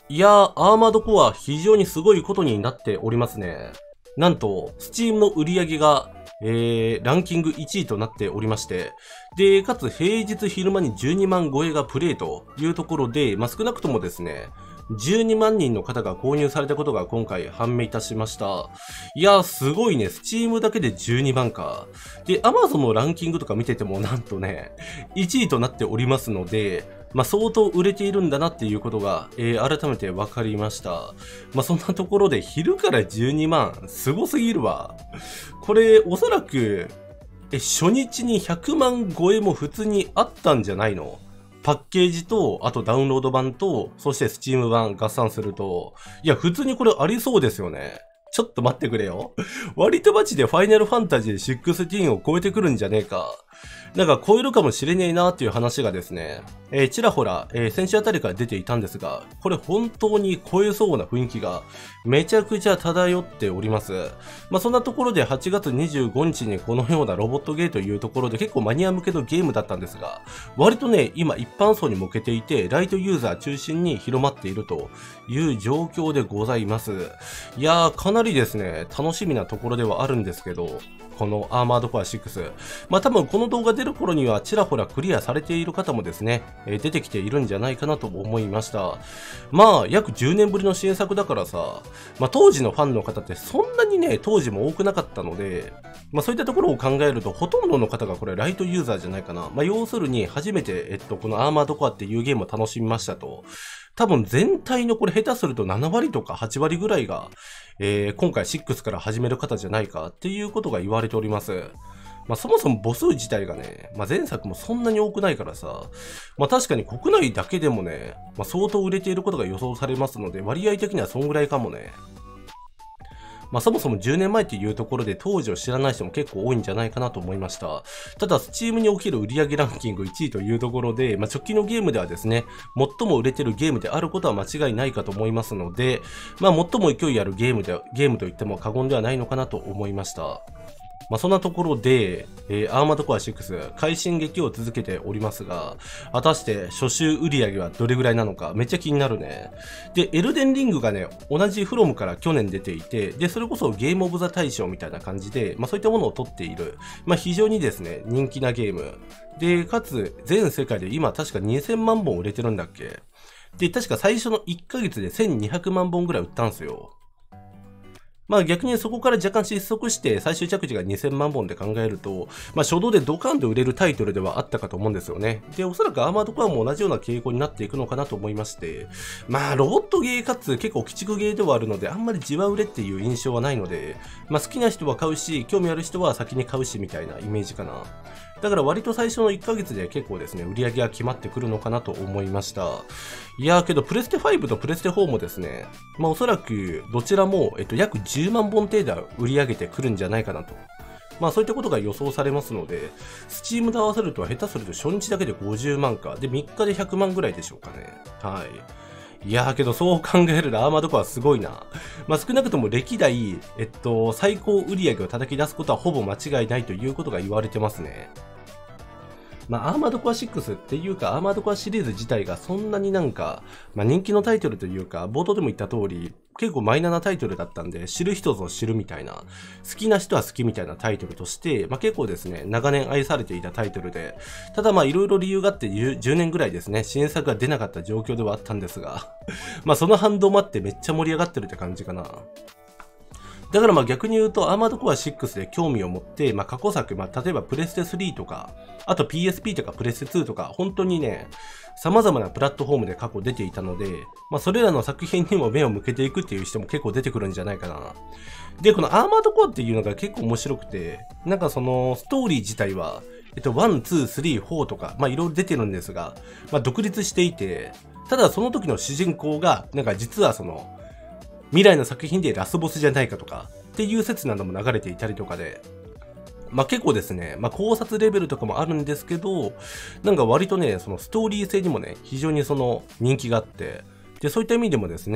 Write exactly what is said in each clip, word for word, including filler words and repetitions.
いやー、アーマードコア非常にすごいことになっておりますね。なんと、Steam の売り上げが、えー、ランキングいちいとなっておりまして、で、かつ平日昼間にじゅうにまん超えがプレイというところで、まあ、少なくともですね、じゅうにまんにんの方が購入されたことが今回判明いたしました。いやー、すごいね。Steam だけでじゅうにまんか。で、Amazon のランキングとか見ててもなんとね、いちいとなっておりますので、まあ、相当売れているんだなっていうことが、えー、改めて分かりました。まあ、そんなところで昼からじゅうにまん、すごすぎるわ。これ、おそらく、え、初日にひゃくまん超えも普通にあったんじゃないの？パッケージと、あとダウンロード版と、そして Steam 版合算すると、いや、普通にこれありそうですよね。ちょっと待ってくれよ。割とマジでファイナルファンタジーじゅうろくを超えてくるんじゃねえか。なんか超えるかもしれねえなっていう話がですね、えー、ちらほら、えー、先週あたりから出ていたんですが、これ本当に超えそうな雰囲気がめちゃくちゃ漂っております。まあそんなところではちがつにじゅうごにちにこのようなロボットゲーというところで結構マニア向けのゲームだったんですが、割とね、今一般層に向けていて、ライトユーザー中心に広まっているという状況でございます。いやー、かなりですね、楽しみなところではあるんですけど、このアーマードコアシックス。まあ多分この動画出る頃にはちらほらクリアされている方もですね、えー、出てきているんじゃないかなと思いました。まあ約じゅうねんぶりの新作だからさ、まあ当時のファンの方ってそんなにね、当時も多くなかったので、まあそういったところを考えるとほとんどの方がこれライトユーザーじゃないかな。まあ要するに初めて、えっと、このアーマードコアっていうゲームを楽しみましたと。多分全体のこれ下手するとななわりとかはちわりぐらいが、えー、今回ろくから始める方じゃないかっていうことが言われております。まあそもそも母数自体がね、まあ前作もそんなに多くないからさ、まあ確かに国内だけでもね、まあ相当売れていることが予想されますので、割合的にはそんぐらいかもね。まあそもそもじゅうねんまえっていうところで当時を知らない人も結構多いんじゃないかなと思いました。ただ、Steam における売上ランキングいちいというところで、まあ直近のゲームではですね、最も売れてるゲームであることは間違いないかと思いますので、まあ最も勢いあるゲームで、ゲームと言っても過言ではないのかなと思いました。まあ、そんなところで、えー、アーマードコアシックス、快進撃を続けておりますが、果たして初週売上はどれぐらいなのか、めっちゃ気になるね。で、エルデンリングがね、同じフロムから去年出ていて、で、それこそゲームオブザ大賞みたいな感じで、まあそういったものを取っている、まあ非常にですね、人気なゲーム。で、かつ、全世界で今確かにせんまんぼん売れてるんだっけ？で、確か最初のいっかげつでせんにひゃくまんぼんぐらい売ったんすよ。まあ逆にそこから若干失速して最終着地がにせんまんぼんで考えると、まあ初動でドカンと売れるタイトルではあったかと思うんですよね。で、おそらくアーマードコアも同じような傾向になっていくのかなと思いまして、まあロボットゲーかつ結構鬼畜ゲーではあるので、あんまりじわ売れっていう印象はないので、まあ好きな人は買うし、興味ある人は先に買うしみたいなイメージかな。だから割と最初のいっかげつで結構ですね、売り上げが決まってくるのかなと思いました。いやーけどプレステファイブとプレステフォーもですね、まあおそらくどちらも、えっと、約じゅうまんぼん程度は売り上げてくるんじゃないかなと。まあそういったことが予想されますので、Steam と合わせると下手すると初日だけでごじゅうまんか。で、みっかでひゃくまんぐらいでしょうかね。はい。いやーけどそう考えるとアーマードコアすごいな。まあ少なくとも歴代、えっと、最高売上を叩き出すことはほぼ間違いないということが言われてますね。まあ、アーマードコアシックスっていうか、アーマードコアシリーズ自体がそんなになんか、まあ、人気のタイトルというか、冒頭でも言った通り、結構マイナーなタイトルだったんで、知る人ぞ知るみたいな、好きな人は好きみたいなタイトルとして、まあ、結構ですね、長年愛されていたタイトルで、ただまあいろいろ理由があってじゅうねんぐらいですね、新作が出なかった状況ではあったんですが、まあその反動もあってめっちゃ盛り上がってるって感じかな。だからまあ逆に言うと、アーマードコアシックスで興味を持って、まあ過去作、まあ例えばプレステスリーとか、あと ピーエスピー とかプレステツーとか、本当にね、様々なプラットフォームで過去出ていたので、まあそれらの作品にも目を向けていくっていう人も結構出てくるんじゃないかな。で、このアーマードコアっていうのが結構面白くて、なんかそのストーリー自体は、えっと、ワン、ツー、スリー、フォーとか、まあいろいろ出てるんですが、まあ独立していて、ただその時の主人公が、なんか実はその、未来の作品でラスボスじゃないかとかっていう説なども流れていたりとかで、まあ結構ですね、まあ考察レベルとかもあるんですけど、なんか割とね、そのストーリー性にもね、非常にその人気があって、で、そういった意味でもですね、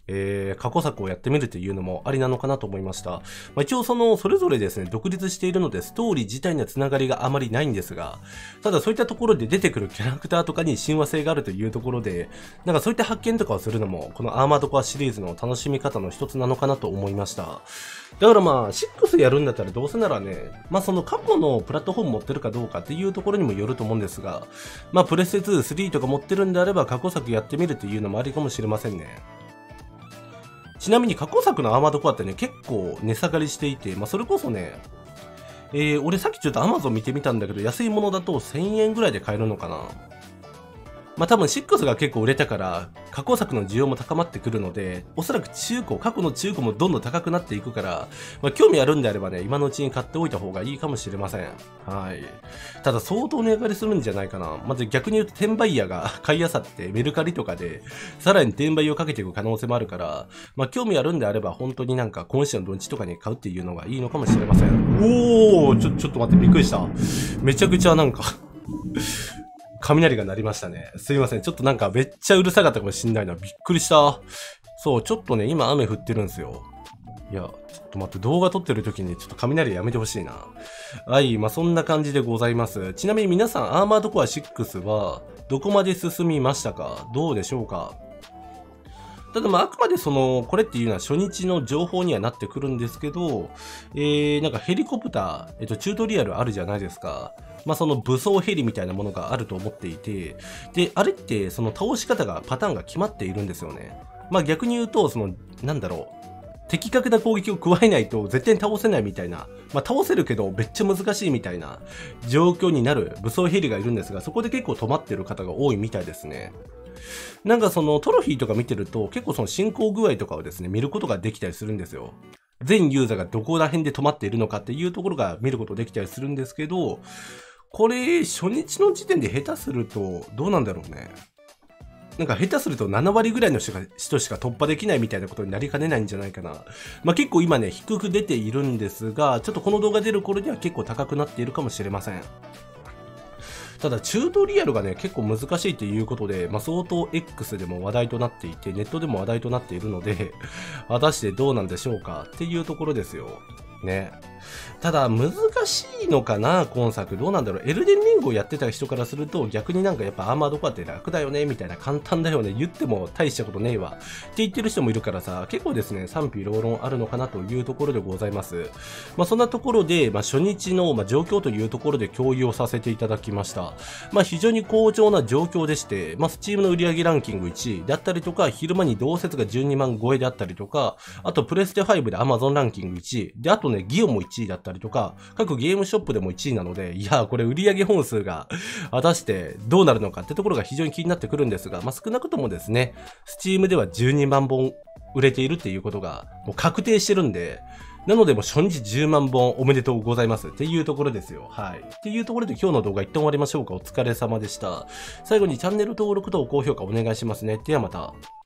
えー、過去作をやってみるというのもありなのかなと思いました。まあ、一応その、それぞれですね、独立しているので、ストーリー自体にはつながりがあまりないんですが、ただそういったところで出てくるキャラクターとかに親和性があるというところで、なんかそういった発見とかをするのも、このアーマードコアシリーズの楽しみ方の一つなのかなと思いました。だからまあ、シックスやるんだったらどうせならね、まあその過去のプラットフォーム持ってるかどうかっていうところにもよると思うんですが、まあプレステツー、スリーとか持ってるんであれば過去作やってみるっていうのもありかもしれませんね。ちなみに過去作のアーマードコアってね、結構値下がりしていて、まあそれこそね、えー、俺さっきちょっと Amazon 見てみたんだけど、安いものだとせんえんぐらいで買えるのかな。まあ多分シックスが結構売れたから、過去作の需要も高まってくるので、おそらく中古、過去の中古もどんどん高くなっていくから、まあ興味あるんであればね、今のうちに買っておいた方がいいかもしれません。はい。ただ相当値上がりするんじゃないかな。まず逆に言うと転売ヤーが買い漁ってメルカリとかで、さらに転売をかけていく可能性もあるから、まあ興味あるんであれば本当になんか今週の土日とかに買うっていうのがいいのかもしれません。おー、ちょ、ちょっと待って、びっくりした。めちゃくちゃなんか雷が鳴りましたね。すいません。ちょっとなんかめっちゃうるさかったかもしんないな。びっくりした。そう、ちょっとね、今雨降ってるんですよ。いや、ちょっと待って、動画撮ってる時にちょっと雷やめてほしいな。はい、まあそんな感じでございます。ちなみに皆さん、アーマードコアシックスはどこまで進みましたか？どうでしょうか？ただまああくまでその、これっていうのは初日の情報にはなってくるんですけど、えー、なんかヘリコプター、えっと、チュートリアルあるじゃないですか。まあその武装ヘリみたいなものがあると思っていて、で、あれってその倒し方が、パターンが決まっているんですよね。まあ逆に言うと、その、なんだろう。的確な攻撃を加えないと絶対に倒せないみたいな、まあ倒せるけどめっちゃ難しいみたいな状況になる武装ヘリがいるんですが、そこで結構止まってる方が多いみたいですね。なんかそのトロフィーとか見てると結構その進行具合とかをですね、見ることができたりするんですよ。全ユーザーがどこら辺で止まっているのかっていうところが見ることできたりするんですけど、これ初日の時点で下手するとどうなんだろうね。なんか下手するとななわりぐらいの人が人しか突破できないみたいなことになりかねないんじゃないかな。まあ結構今ね、低く出ているんですが、ちょっとこの動画出る頃には結構高くなっているかもしれません。ただ、チュートリアルがね、結構難しいということで、まあ相当 X でも話題となっていて、ネットでも話題となっているので、果たしてどうなんでしょうかっていうところですよ。ね。ただ、難しいのかな、今作。どうなんだろう。エルデンリングをやってた人からすると、逆になんかやっぱアーマードコアって楽だよね、みたいな、簡単だよね、言っても大したことねえわ。って言ってる人もいるからさ、結構ですね、賛否両論あるのかなというところでございます。まあそんなところで、まあ初日の、まあ、状況というところで共有をさせていただきました。まあ非常に好調な状況でして、まあ Steam の売上ランキングいちいであったりとか、昼間に同説がじゅうにまん超えであったりとか、あとプレステファイブで Amazon ランキングいちい、で、あとね、ギオもいちいだったりとか、各ゲームショップでもいちいなので、いやーこれ売上本数が果たしてどうなるのかってところが非常に気になってくるんですが、まあ少なくともですね、Steam ではじゅうにまんぼん売れているっていうことがもう確定してるんで、なのでもう初日じゅうまんぼんおめでとうございますっていうところですよ。はい。っていうところで今日の動画一旦終わりましょうか。お疲れ様でした。最後にチャンネル登録と高評価お願いしますね。ではまた。